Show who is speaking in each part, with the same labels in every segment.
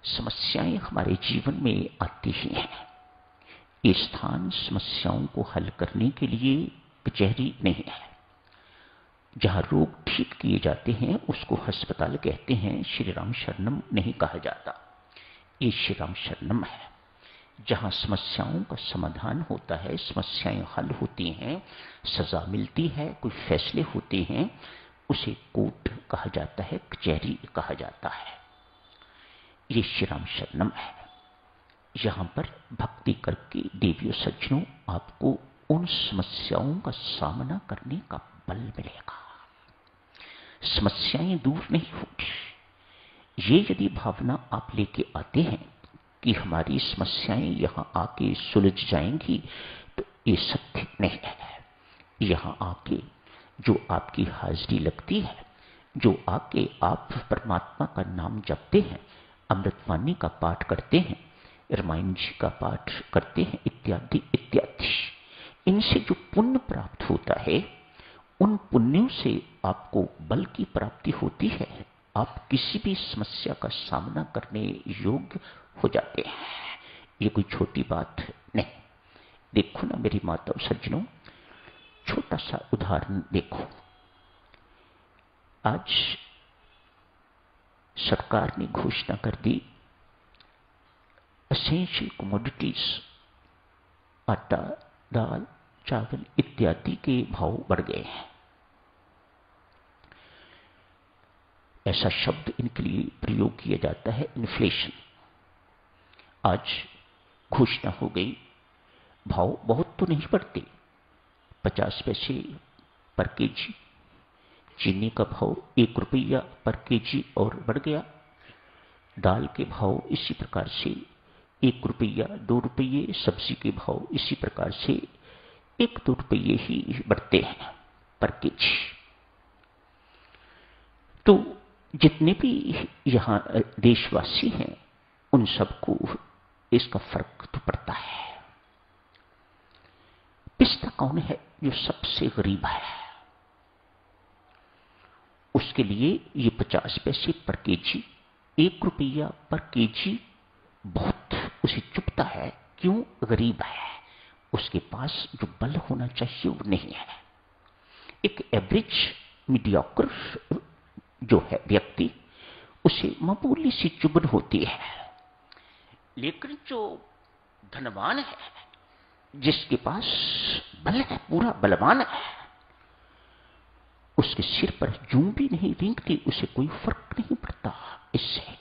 Speaker 1: समस्याएं हमारे जीवन में आती ही हैं। ये स्थान समस्याओं को हल करने के लिए कचहरी नहीं है। जहां रोग ठीक किए जाते हैं उसको अस्पताल कहते हैं, श्री राम शरणम नहीं कहा जाता। ये श्री राम शरणम है। जहां समस्याओं का समाधान होता है, समस्याएं हल होती हैं, सजा मिलती है, कोई फैसले होते हैं, उसे कोर्ट कहा जाता है, कचहरी कहा जाता है। ये श्री राम शरणम है। यहां पर भक्ति करके देवियों सज्जनों आपको उन समस्याओं का सामना करने का बल मिलेगा। समस्याएं दूर नहीं होगी। ये यदि भावना आप लेके आते हैं कि हमारी समस्याएं यहां आके सुलझ जाएंगी, तो ये सत्य नहीं है। यहां आके जो आपकी हाजिरी लगती है, जो आके आप परमात्मा का नाम जपते हैं, अमृतवाणी का पाठ करते हैं, रामायण जी का पाठ करते हैं, इत्यादि इत्यादि, इनसे जो पुण्य प्राप्त होता है, उन पुण्यों से आपको बल की प्राप्ति होती है। आप किसी भी समस्या का सामना करने योग्य हो जाते हैं। ये कोई छोटी बात नहीं। देखो ना मेरी माताओं सज्जनों, छोटा सा उदाहरण देखो। आज सरकार ने घोषणा कर दी, एसेंशियल कमोडिटीज, आटा, दाल, चावल इत्यादि के भाव बढ़ गए हैं। ऐसा शब्द इनके लिए प्रयोग किया जाता है, इन्फ्लेशन। आज घोषणा हो गई, भाव बहुत तो नहीं बढ़ते, 50 पैसे पर केजी। चीनी का भाव 1 रुपया पर केजी और बढ़ गया। दाल के भाव इसी प्रकार से 1 रुपया 2 रुपये, सब्जी के भाव इसी प्रकार से 1-2 रुपये ही बढ़ते हैं पर केजी। तो जितने भी यहां देशवासी हैं उन सबको इसका फर्क तो पड़ता है। पिस्ता कौन है जो सबसे गरीब है? उसके लिए ये 50 पैसे पर केजी, 1 रुपया पर केजी बहुत उसे चुभता है। क्यों? गरीब है, उसके पास जो बल होना चाहिए वो नहीं है। एक एवरेज मीडियोकर जो है व्यक्ति, उसे मामूली सी चुभन होती है। लेकिन जो धनवान है, जिसके पास बल है, पूरा बलवान है, उसके सिर पर जूं भी नहीं रेंगती, उसे कोई फर्क नहीं पड़ता। इससे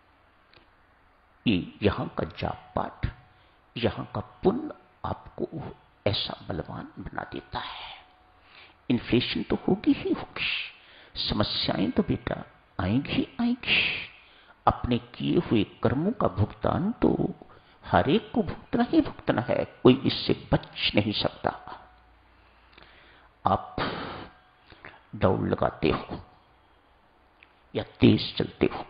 Speaker 1: ये यहां का जाप पाठ, यहां का पुण्य आपको ऐसा बलवान बना देता है। इन्फ्लेशन तो होगी ही होगी, समस्याएं तो बेटा आएंगी आएंगी। अपने किए हुए कर्मों का भुगतान तो हर एक को भुगतना ही भुगतना है, कोई इससे बच नहीं सकता। आप दौड़ लगाते हो या तेज चलते हो,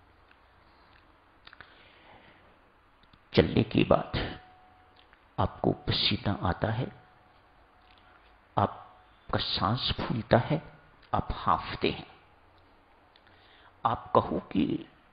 Speaker 1: चलने के बाद आपको पसीना आता है, आपका सांस फूलता है, आप हांफते हैं। आप कहो कि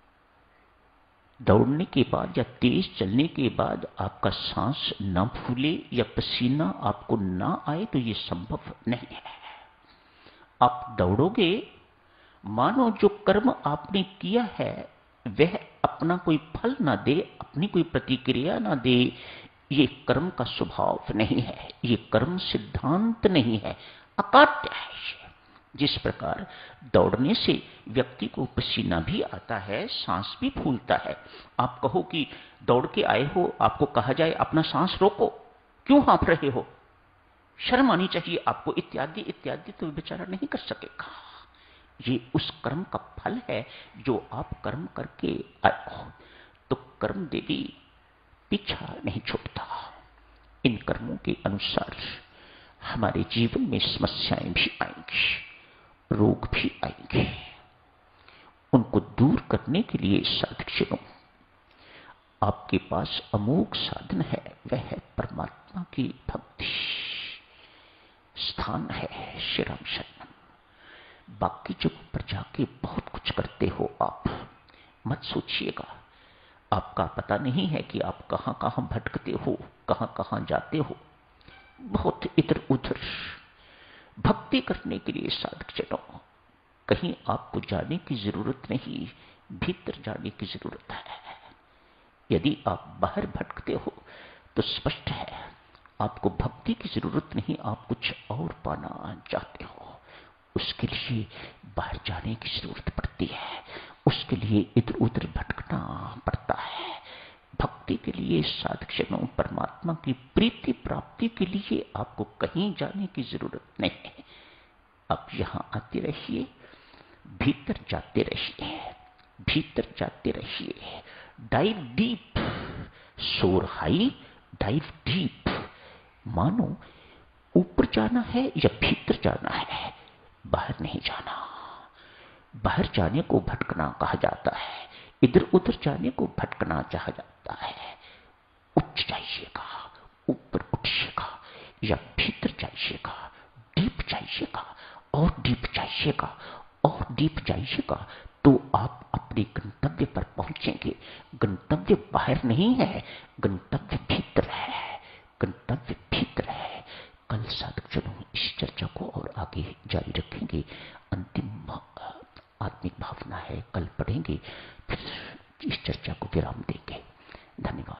Speaker 1: दौड़ने के बाद या तेज चलने के बाद आपका सांस न फूले या पसीना आपको ना आए, तो यह संभव नहीं है। आप दौड़ोगे, मानो जो कर्म आपने किया है वह अपना कोई फल ना दे, अपनी कोई प्रतिक्रिया ना दे। ये कर्म का स्वभाव नहीं है, ये कर्म सिद्धांत नहीं है, अकाट्य है। जिस प्रकार दौड़ने से व्यक्ति को पसीना भी आता है, सांस भी फूलता है। आप कहो कि दौड़ के आए हो, आपको कहा जाए अपना सांस रोको, क्यों हाँफ रहे हो, शर्म आनी चाहिए आपको, इत्यादि इत्यादि, तो बेचारा नहीं कर सकेगा। ये उस कर्म का फल है जो आप कर्म करके आए हो। तो कर्म देवी पीछा नहीं छूटता। इन कर्मों के अनुसार हमारे जीवन में समस्याएं भी आएंगी, रोग भी आएंगे। उनको दूर करने के लिए साधकजनों, आपके पास अमोघ साधन है, वह है परमात्मा की भक्ति। स्थान है श्री राम शरणम। बाकी जगहों पर जाके बहुत कुछ करते हो आप, मत सोचिएगा आपका पता नहीं है कि आप कहां कहां भटकते हो, कहां कहां जाते हो, बहुत इधर उधर। भक्ति करने के लिए साधकजनों कहीं आपको जाने की जरूरत नहीं, भीतर जाने की जरूरत है। यदि आप बाहर भटकते हो तो स्पष्ट है आपको भक्ति की जरूरत नहीं, आप कुछ और पाना चाहते हो। उसके लिए बाहर जाने की जरूरत पड़ती है, उसके लिए इधर उधर भटकना पड़ता है। भक्ति के लिए साधकजनों परमात्मा की प्रीति प्राप्ति के लिए आपको कहीं जाने की जरूरत नहीं है। आप यहां आते रहिए, भीतर जाते रहिए, भीतर जाते रहिए। Dive deep, soar high, dive deep. मानो ऊपर जाना है या भीतर जाना है, बाहर नहीं जाना। बाहर जाने को भटकना कहा जाता है, इधर उधर जाने को भटकना कहा जाता है। उच्च जाइएगा, ऊपर उठिएगा, या भीतर जाइएगा, डीप जाइएगा, और डीप जाइएगा, और डीप जाइएगा, तो आप अपने गंतव्य पर पहुंचेंगे। गंतव्य बाहर नहीं है, गंतव्य भीतर है, गंतव्य भीतर है। कल साधकजनों इस चर्चा को और आगे जारी रखेंगे। अंतिम आत्मिक भावना है, कल पढ़ेंगे, फिर इस चर्चा को विराम देंगे। धन्यवाद।